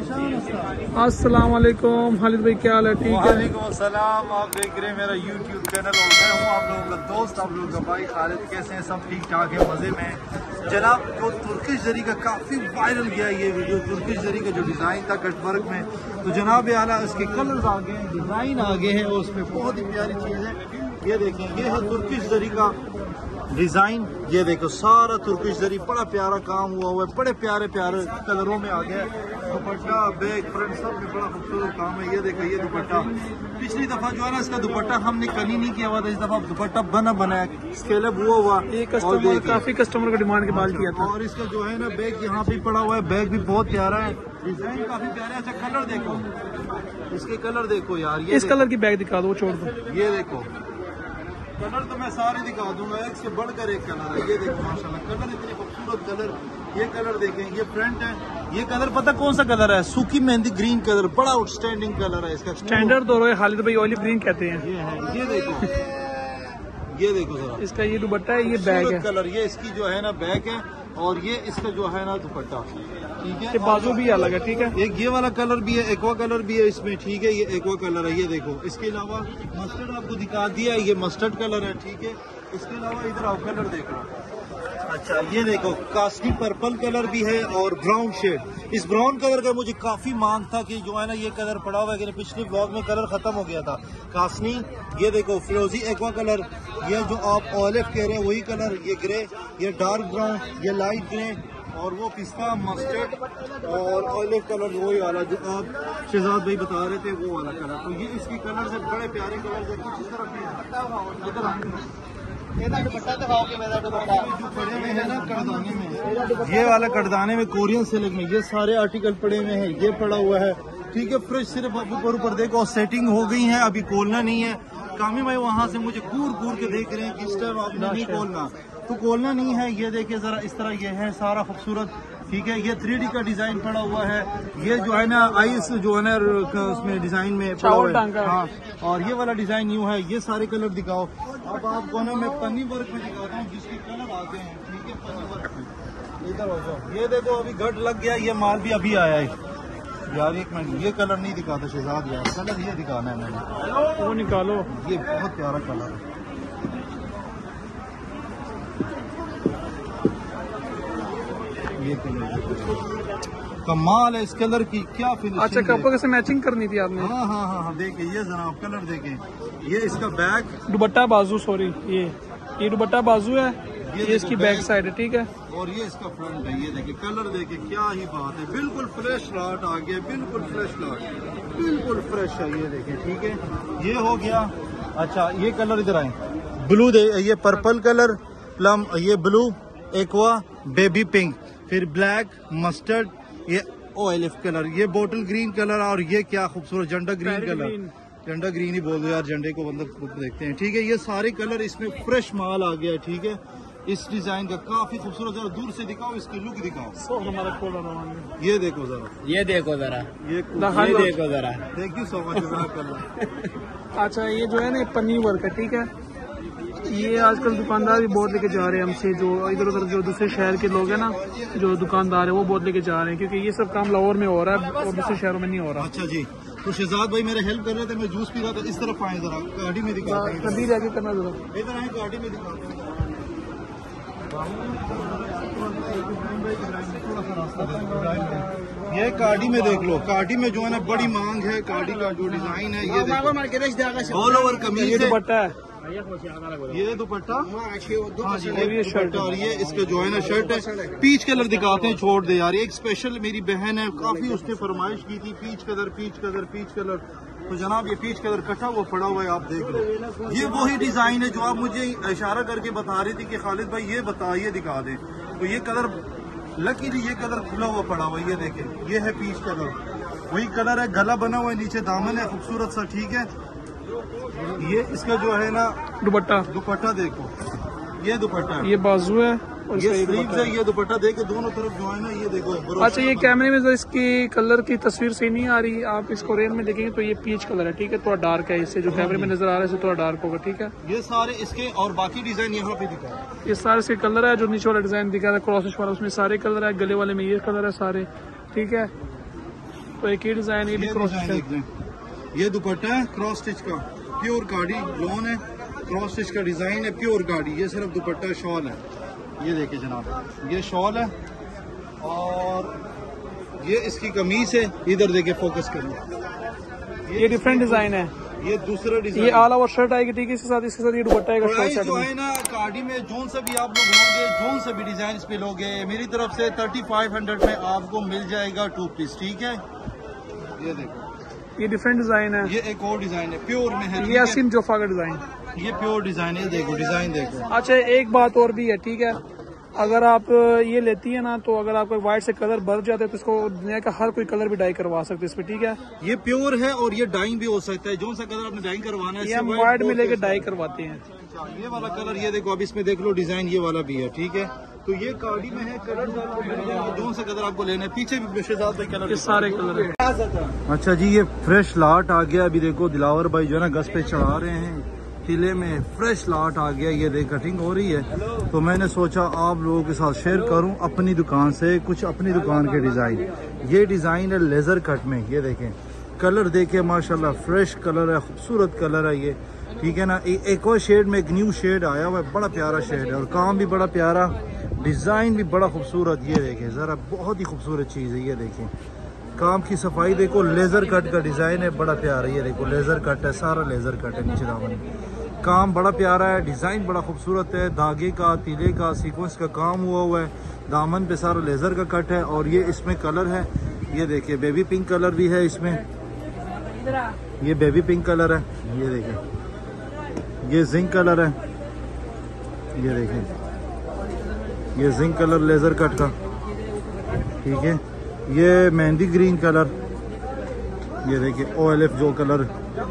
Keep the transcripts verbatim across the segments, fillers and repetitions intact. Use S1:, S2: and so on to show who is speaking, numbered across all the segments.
S1: अस्सलाम वालेकुम खालिद भाई, क्या हाल है? ठीक है,
S2: वालेकुम सलाम। आप देख रहे हैं मेरा यूट्यूब चैनल और मैं हूँ आप लोगों का दोस्त, आप लोगों का भाई खालिद। कैसे हैं? सब ठीक ठाक है, मज़े में जनाब। जो तुर्किश जरी का काफ़ी वायरल गया ये वीडियो, तुर्किश जरी का जो डिज़ाइन था कटवर्क में, तो जनाब आला इसके कलर्स आ गए हैं, डिज़ाइन आ गए हैं और उसमें बहुत ही प्यारी चीज़ है। ये देखें, ये है तुर्किश जरी का डिज़ाइन। ये देखो सारा तुर्किश जरी, बड़ा प्यारा काम हुआ हुआ है, बड़े प्यारे प्यारे कलरों में आ गया है। दुपट्टा, बैक, फ्रंट सब में बड़ा खूबसूरत काम है। ये देखो, ये दुपट्टा पिछली दफा जो है ना इसका दुपट्टा हमने कनी नहीं किया हुआ था, इस दफा दुपट्टा बना बना है, स्केलअप हुआ हुआ।
S1: ये कस्टमर काफी कस्टमर का डिमांड के बाद किया था।
S2: और इसका जो है ना बैग यहाँ पे पड़ा हुआ है, बैग भी बहुत प्यारा है, डिजाइन काफी प्यारा है। अच्छा कलर देखो, इसके कलर देखो यार, ये
S1: इस कलर की बैग दिखा दो, छोड़ दो।
S2: ये देखो कलर तो मैं सारे दिखा दूंगा, एक से बढ़कर एक कलर है। ये देखो माशाल्लाह कलर, इतने खूबसूरत कलर। ये कलर देखें, ये फ्रंट है, ये कलर पता कौन सा कलर है? सूखी मेहंदी ग्रीन कलर, बड़ा आउटस्टैंडिंग कलर है इसका।
S1: स्टैंडर्ड दो खालिद भाई, ऑलिव ग्रीन कहते हैं।
S2: ये है, ये देखो, ये देखो जरा,
S1: इसका ये दुपट्टा है, ये बैग है
S2: कलर, ये इसकी जो है ना बैग है और ये इसका जो है ना दुपट्टा, ठीक है।
S1: बाजू भी अलग है, ठीक है।
S2: एक ये वाला कलर भी है, एक्वा कलर भी है इसमें, ठीक है। ये एक्वा कलर है, ये देखो। इसके अलावा मस्टर्ड आपको दिखा दिया, ये मस्टर्ड कलर है, ठीक है। इसके अलावा इधर आओ, कलर देखो। अच्छा ये देखो, कास्टी पर्पल कलर भी है और ब्राउन शेड। इस ब्राउन कलर का मुझे काफी मांग था कि जो है ना ये कलर पड़ा हुआ है, कि पिछले ब्लॉग में कलर खत्म हो गया था कास्नी। ये देखो फिरोजी एक्वा कलर, ये जो आप ऑलिव कह रहे हैं वही कलर, ये ग्रे, ये डार्क ब्राउन, ये लाइट ग्रे और वो पिस्ता मस्टर्ड और ऑलिव कलर वही वाला जो आप शहजाद भाई बता रहे थे, वो वाला कलर। तो ये इसकी कलर से बड़े प्यारे कलर है। कुछ इस तरफ जो पड़े हुए हैं ना कड़दाने में, ये वाला कड़दाने में कोरियन सिल्क में ये सारे आर्टिकल पड़े हुए हैं, ये पड़ा हुआ है, ठीक है। फ्रिज सिर्फ आप ऊपर ऊपर देखो, सेटिंग हो गई है, अभी खोलना नहीं है। कामी भाई वहाँ से मुझे कूर कूर के देख रहे हैं कि इस टाइम आपने नहीं खोलना, तो खोलना नहीं है। ये देखिए जरा, इस तरह ये है सारा खूबसूरत, ठीक है। ये थ्री डी का डिजाइन पड़ा हुआ है, ये जो है ना आइस जो है ना उसमें डिजाइन में पड़ा हुआ है, हाँ। और ये वाला डिजाइन न्यू है। ये सारे कलर दिखाओ। अब आपको ना मैं पन्नी वर्क में दिखाता हूँ जिसके कलर आते हैं, ठीक है। पन्नी वर्क में इधर हो जाओ, ये देखो अभी घट लग गया, ये माल भी अभी आया है यार। एक मिनट, ये कलर नहीं दिखाता शहजाद यार, कलर ये दिखाना है मैंने,
S1: वो निकालो।
S2: ये बहुत प्यारा कलर है, ये कलर कमाल है इस कलर की, क्या फिनिशिंग।
S1: अच्छा कपड़ों से मैचिंग करनी थी आपने?
S2: हाँ हाँ हाँ हाँ, देखिए ये जरा कलर देखें। ये इसका बैग,
S1: दुपट्टा बाजू, सॉरी ये ये दुपट्टा बाजू है, ये, ये इसकी बैक साइड है, ठीक है।
S2: और ये इसका फ्रंट है। ये देखिए कलर देखिए, क्या ही बात है, बिल्कुल फ्रेश लॉट आ गया, बिल्कुल फ्रेश लॉट, बिल्कुल फ्रेश है। ये देखिए, ठीक है, ये हो गया। अच्छा ये कलर इधर आए, ब्लू दे, ये पर्पल कलर, प्लम, ये ब्लू, एक्वा, बेबी पिंक, फिर ब्लैक, मस्टर्ड, ये ऑलिव कलर, ये बोटल ग्रीन कलर, और ये क्या खूबसूरत झंडा ग्रीन कलर, झंडा ग्रीन ही बोल दो यार, झंडे को मतलब देखते हैं, ठीक है। ये सारे कलर इसमें फ्रेश माल आ गया है, ठीक है। इस डिजाइन का काफी खूबसूरत, जरा दूर से दिखाओ, इसकी लुक दिखाओ। ये देखो जरा,
S3: ये देखो जरा,
S2: ये
S3: देखो जरा,
S2: थैंक यू सो मच।
S1: अच्छा ये जो है ना पन्नी वर्क है, ठीक है। ये आजकल दुकानदार भी बहुत लेके जा रहे हैं हमसे, जो इधर उधर जो दूसरे शहर के लोग हैं ना, जो दुकानदार है वो बहुत लेके जा रहे हैं, क्योंकि ये सब काम लाहौर में हो रहा है और दूसरे शहरों में नहीं हो रहा।
S2: अच्छा जी, तो शहजाद भाई मेरे हेल्प कर रहे थे, मैं जूस पी रहा था। इस तरफ आए जरा, गाड़ी में दिखाते हैं,
S1: कभी जाके करना जरा,
S2: इधर आए गाड़ी में दिखाते हैं। ये कार्डी में देख लो, कार्डी में जो है ना बड़ी मांग है, कार्डी का जो डिजाइन है, ये ऑल ओवर कमीज है,
S1: दुपट्टा है,
S2: ये दुपट्टा, हाँ जी,
S1: ये शर्ट,
S2: और ये इसके जो है ना शर्ट है। पीच कलर दिखाते हैं, छोड़ दे यार। एक स्पेशल मेरी बहन है, काफी उसने फरमाइश की थी, peach colour, peach colour, peach colour. तो जनाब ये पीच कलर कटा हुआ पड़ा हुआ है, आप देख लो। ये वही डिजाइन है जो आप मुझे इशारा करके बता रही थी कि खालिद भाई ये बताइए, दिखा दे। तो ये कलर लकीली ये कलर खुला हुआ पड़ा हुआ है, ये देखें, ये है पीच कलर, वही कलर है। गला बना हुआ है, नीचे दामन है खूबसूरत सा, ठीक है। ये इसका जो है ना दुपट्टा, दुपट्टा देखो, ये दुपट्टा,
S1: ये बाजू है, और
S2: ये स्लीव्स है, ये दुपट्टा देखे दोनों तरफ जो है ना, ये देखो।
S1: अच्छा ये कैमरे में जो इसकी कलर की तस्वीर सही नहीं आ रही, आप इसको रेल में देखेंगे तो ये पीच कलर है, ठीक है। थोड़ा डार्क है, इससे जो कैमरे में नजर आ रहा है इससे थोड़ा डार्क होगा, ठीक है।
S2: ये सारे इसके और बाकी डिजाइन यहाँ पे दिखा है,
S1: ये सारे इसके कलर है। जो नीचे वाला डिजाइन दिखा रहा है क्रॉसिश वाला, उसमें सारे कलर है। गले वाले में ये कलर है सारे, ठीक है। तो एक ही डिजाइन ये भी
S2: ये
S1: क्रॉस
S2: डिजाइन देख लें, ये दुपट्टा है क्रॉस स्टिच का, प्योर गाड़ी लोन है, क्रॉस स्टिच का डिजाइन है, प्योर गाड़ी। ये सिर्फ दुपट्टा शॉल है, ये देखिए जनाब, ये शॉल है और ये इसकी कमीज है। इधर देखिए फोकस करें,
S1: ये डिफरेंट डिजाइन है,
S2: ये दूसरा डिजाइन,
S1: ये ऑल ओवर शर्ट आएगी ठीक है, इसके साथ इसके साथ ये दुपट्टा आएगा शॉर्ट
S2: प्राइस
S1: सेट
S2: जो
S1: में।
S2: है ना कार्डी में जोन से भी आप लोग लोगे, जोन से भी डिजाइन पे लोगे, मेरी तरफ से थर्टी फाइव हंड्रेड में आपको मिल जाएगा टू पीस, ठीक है। ये देखो
S1: ये डिफरेंट डिजाइन है,
S2: ये एक और डिजाइन है प्योर में है,
S1: ये असीम जोफा का डिजाइन।
S2: ये प्योर डिजाइन है, देखो डिजाइन देखो।
S1: अच्छा एक बात और भी है ठीक है, अगर आप ये लेती है ना तो अगर आपका व्हाइट से कलर भर जाते हैं तो इसको दुनिया का हर कोई कलर भी डाई करवा सकते हैं इसमें, ठीक है।
S2: ये प्योर है और ये डाइंग भी हो सकता है, जो सा कलर आपने डाइंग करवाना है
S1: ये हम व्हाइट में लेके डाई करवाते हैं।
S2: ये वाला कलर ये देखो, अब इसमें देख लो डिजाइन ये वाला भी है, ठीक है। तो ये कार्डी में है, कलर जो सा कलर आपको लेना है, पीछे भी कलर,
S1: ये सारे कलर है।
S2: अच्छा जी, ये फ्रेश लाट आ गया। अभी देखो दिलावर भाई जो है ना गस पे चढ़ा रहे हैं, किले में फ्रेश लाट आ गया। ये देख कटिंग हो रही है, तो मैंने सोचा आप लोगों के साथ शेयर करूं अपनी दुकान से कुछ अपनी दुकान के डिजाइन। ये डिजाइन है लेजर कट में, ये देखें कलर देखे माशाल्लाह फ्रेश कलर है, खूबसूरत कलर है ये, ठीक है ना। एक और शेड में एक न्यू शेड आया हुआ है, बड़ा प्यारा शेड है और काम भी बड़ा प्यारा, डिजाइन भी बड़ा खूबसूरत। ये देखें जरा, बहुत ही खूबसूरत चीज है। ये देखें काम की सफाई देखो, लेजर कट का डिजाइन है, बड़ा प्यारा। ये देखो लेजर कट है, सारा लेजर कट है, नीचे दामन काम बड़ा प्यारा है, डिजाइन बड़ा खूबसूरत है, धागे का तीले का सीक्वेंस का काम हुआ हुआ है, दामन पे सारा लेजर का कट है। और ये इसमें कलर है, ये देखिए बेबी पिंक कलर भी है इसमें, ये बेबी पिंक कलर है, ये देखिए ये जिंक कलर है, ये देखिए ये जिंक कलर लेजर कट का, ठीक है। ये मेहंदी ग्रीन कलर, ये देखिए ओ एल एफ जो कलर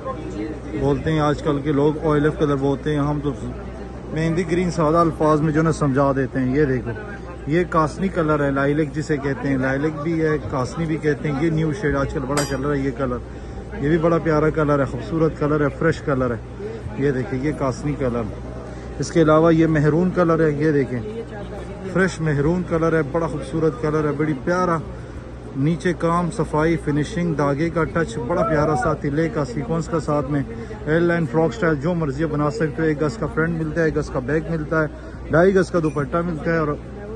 S2: बोलते हैं आजकल के लोग, ओ एल एफ कलर बोलते हैं, हम तो मेहंदी ग्रीन सादा अल्फाज में जो ना समझा देते हैं। ये देखो ये कासनी कलर है, लाइलेक जिसे कहते हैं, लाइलेक भी है कासनी भी कहते हैं। ये न्यू शेड आजकल बड़ा चल रहा है, ये कलर ये भी बड़ा प्यारा कलर है, खूबसूरत कलर है, फ्रेश कलर है। ये देखिए ये कासनी कलर, इसके अलावा ये मेहरून कलर है, ये देखें फ्रेश मेहरून कलर है, बड़ा खूबसूरत कलर है, बड़ी प्यारा। नीचे काम सफाई फिनिशिंग, धागे का टच बड़ा प्यारा सा, तिले का सीक्वेंस का साथ में, एल लाइन फ्रॉक स्टाइल जो मर्जी बना सकते हो। एक गज का फ्रंट मिलता है, एक गज का बैक मिलता है, ढाई गज का दुपट्टा मिलता है और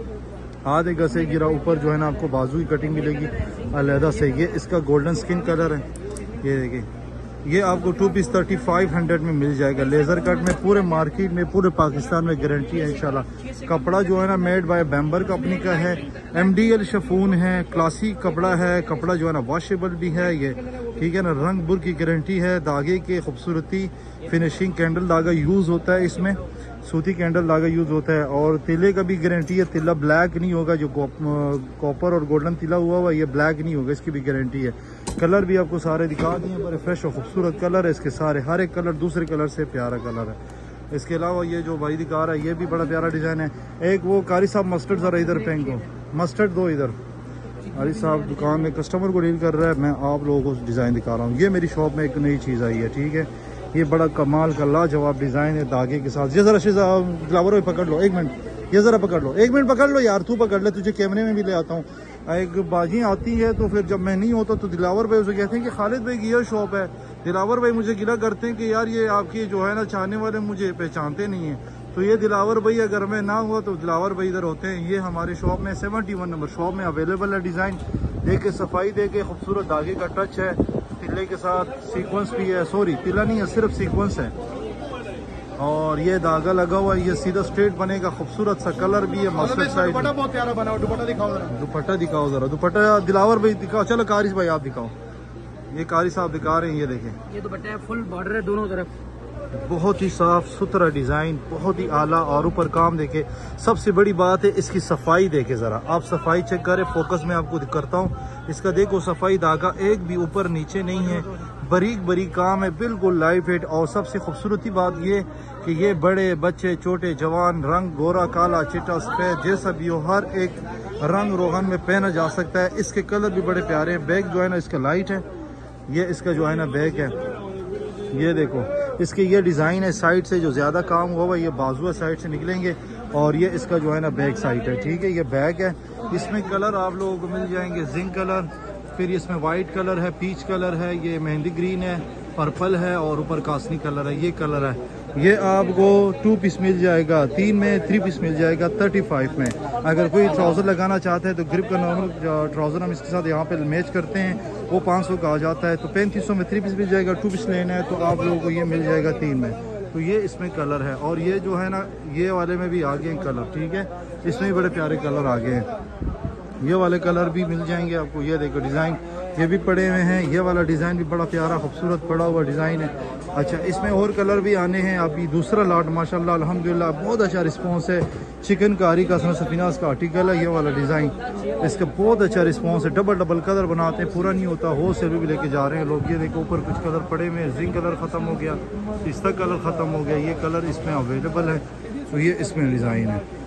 S2: आधे गज से गिरा ऊपर जो है ना आपको बाजू की कटिंग मिलेगी अलहदा से। ये इसका गोल्डन स्किन कलर है, ये देखिए ये आपको two piece thirty five hundred में मिल जाएगा लेजर कट में। पूरे मार्केट में पूरे पाकिस्तान में गारंटी है इंशाल्लाह। कपड़ा जो है ना मेड बाय बैम्बर कंपनी का है, एमडीएल शफून है, क्लासिक कपड़ा है, कपड़ा जो है ना वॉशेबल भी है ये, ठीक है ना। रंग बुर की गारंटी है, धागे के खूबसूरती फिनिशिंग, कैंडल धागा यूज होता है इसमें, सूती कैंडल धागा यूज होता है। और तिले का भी गारंटी है, तिला ब्लैक नहीं होगा, जो कॉपर और गोल्डन तिला हुआ हुआ ये ब्लैक नहीं होगा, इसकी भी गारंटी है। कलर भी आपको सारे दिखा दिए, बड़े फ्रेश और खूबसूरत कलर है इसके सारे, हर एक कलर दूसरे कलर से प्यारा कलर है। इसके अलावा ये जो भाई दिखा रहा है ये भी बड़ा प्यारा डिजाइन है। एक वो कारी साहब मस्टर्ड जरा इधर फेंको, मस्टर्ड दो इधर, कारी साहब दुकान में कस्टमर को डील कर रहा है, मैं आप लोगों को डिजाइन दिखा रहा हूँ। ये मेरी शॉप में एक नई चीज आई है, ठीक है। ये बड़ा कमाल का लाजवाब डिजाइन है धागे के साथ। ये जरा फ्लावर पकड़ लो, एक मिनट, ये जरा पकड़ लो, एक मिनट पकड़ लो यार, तू पकड़ ले, तुझे कैमरे में भी ले आता हूँ। एक बाजी आती है तो फिर जब मैं नहीं होता तो दिलावर भाई उसे कहते हैं कि खालिद भाई की ये शॉप है। दिलावर भाई मुझे गिला करते हैं कि यार ये आपकी जो है ना चाहने वाले मुझे पहचानते नहीं है। तो ये दिलावर भाई अगर मैं ना हुआ तो दिलावर भाई इधर होते हैं। ये हमारी शॉप में सेवेंटी वन नंबर शॉप में अवेलेबल है। डिजाइन देखे, सफाई देके, खूबसूरत धागे का टच है, तिले के साथ सीक्वेंस भी है, सॉरी तिला नहीं है सिर्फ सीक्वेंस है। और ये धागा लगा हुआ है, ये सीधा स्ट्रेट बनेगा, खूबसूरत सा कलर भी है, मस्टर्ड साइड दुपट्टा बहुत प्यारा बना हुआ। दुपट्टा दिखाओ जरा, दुपट्टा दिखाओ जरा, दुपट्टा दिलावर भाई दिखाओ। चलो कारी भाई आप दिखाओ, ये कारी साहब दिखा रहे हैं, ये देखें
S1: ये दुपट्टा है, फुल बॉर्डर है दोनों तरफ,
S2: बहुत ही साफ सुथरा डिजाइन, बहुत ही आला। और ऊपर काम देखे, सबसे बड़ी बात है इसकी सफाई देखे जरा, आप सफाई चेक करें, फोकस में आपको करता हूँ इसका, देखो सफाई, धागा एक भी ऊपर नीचे नहीं है, बारीक बारीक काम है, बिल्कुल लाइट वेट। और सबसे खूबसूरती बात ये कि ये बड़े बच्चे छोटे जवान, रंग गोरा काला चिट्टा सफेद जैसा भी हो, हर एक रंग रोगन में पहना जा सकता है। इसके कलर भी बड़े प्यारे हैं। बैग जो है ना इसका लाइट है, ये इसका जो है ना बैग है, ये देखो इसके ये डिजाइन है, साइड से जो ज्यादा काम हुआ हुआ ये बाजुआ साइड से निकलेंगे। और ये इसका जो है ना बैक साइड है, ठीक है। ये बैग है, इसमें कलर आप लोगों को मिल जाएंगे जिंक कलर, फिर इसमें वाइट कलर है, पीच कलर है, ये मेहंदी ग्रीन है, पर्पल है और ऊपर कासनी कलर है, ये कलर है। ये आपको टू पीस मिल जाएगा, तीन में थ्री पीस मिल जाएगा थर्टी फाइव में। अगर कोई ट्राउज़र लगाना चाहता है तो ग्रिप का नॉर्मल ट्राउज़र हम इसके साथ यहाँ पे मैच करते हैं, वो पाँच सौ का आ जाता है। तो पैंतीस सौ में थ्री पीस मिल जाएगा, टू पीस लेना है तो आप लोगों को ये मिल जाएगा तीन में। तो ये इसमें कलर है। और ये जो है ना, ये वाले में भी आ गए हैं कलर, ठीक है, इसमें भी बड़े प्यारे कलर आ गए हैं। ये वाले कलर भी मिल जाएंगे आपको। ये देखो डिज़ाइन ये भी पड़े हुए हैं, ये वाला डिज़ाइन भी बड़ा प्यारा खूबसूरत पड़ा हुआ डिज़ाइन है। अच्छा, इसमें और कलर भी आने हैं। अभी दूसरा लॉट माशाल्लाह अल्हम्दुलिल्लाह बहुत अच्छा रिस्पांस है। चिकनकारी का सफिनास का आर्टिकल है, ये वाला डिज़ाइन, इसका बहुत अच्छा रिस्पांस है। डबल डबल कलर बनाते हैं, पूरा नहीं होता, होल सेल भी लेके जा रहे हैं लोग। ये देखो ऊपर कुछ कलर पड़े हुए हैं, जिंक कलर ख़त्म हो गया, पिस्ता कलर ख़त्म हो गया, ये कलर इसमें अवेलेबल है। तो ये इसमें डिज़ाइन है।